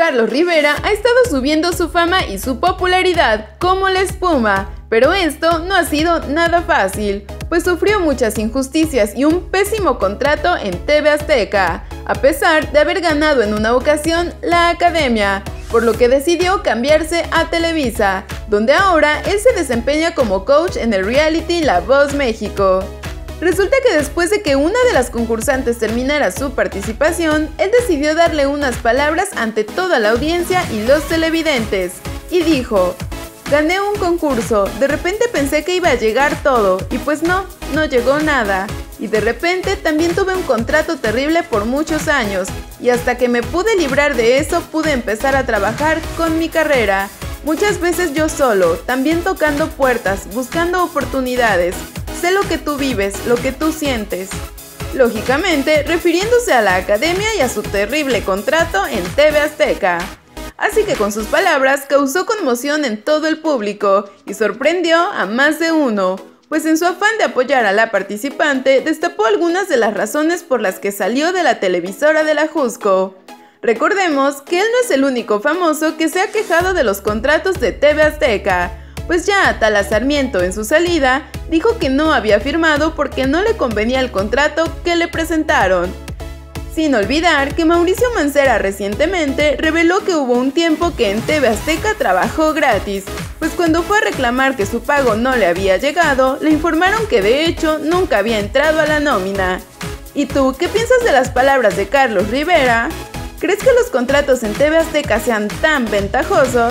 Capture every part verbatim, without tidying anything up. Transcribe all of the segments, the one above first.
Carlos Rivera ha estado subiendo su fama y su popularidad como la espuma, pero esto no ha sido nada fácil, pues sufrió muchas injusticias y un pésimo contrato en T V Azteca, a pesar de haber ganado en una ocasión la Academia, por lo que decidió cambiarse a Televisa, donde ahora él se desempeña como coach en el reality La Voz México. Resulta que después de que una de las concursantes terminara su participación, él decidió darle unas palabras ante toda la audiencia y los televidentes, y dijo: gané un concurso, de repente pensé que iba a llegar todo, y pues no, no llegó nada. Y de repente también tuve un contrato terrible por muchos años, y hasta que me pude librar de eso pude empezar a trabajar con mi carrera. Muchas veces yo solo, también tocando puertas, buscando oportunidades. Sé lo que tú vives, lo que tú sientes. Lógicamente, refiriéndose a la Academia y a su terrible contrato en T V Azteca. Así que con sus palabras causó conmoción en todo el público y sorprendió a más de uno, pues en su afán de apoyar a la participante destapó algunas de las razones por las que salió de la televisora de la Jusco. Recordemos que él no es el único famoso que se ha quejado de los contratos de T V Azteca, pues ya Atala Sarmiento en su salida dijo que no había firmado porque no le convenía el contrato que le presentaron. Sin olvidar que Mauricio Mancera recientemente reveló que hubo un tiempo que en T V Azteca trabajó gratis, pues cuando fue a reclamar que su pago no le había llegado, le informaron que de hecho nunca había entrado a la nómina. ¿Y tú qué piensas de las palabras de Carlos Rivera? ¿Crees que los contratos en T V Azteca sean tan ventajosos?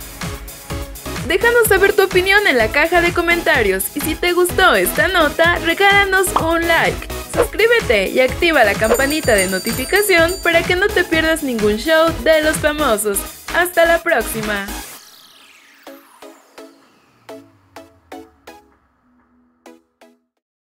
Déjanos saber tu opinión en la caja de comentarios y si te gustó esta nota, regálanos un like. Suscríbete y activa la campanita de notificación para que no te pierdas ningún show de los famosos. ¡Hasta la próxima!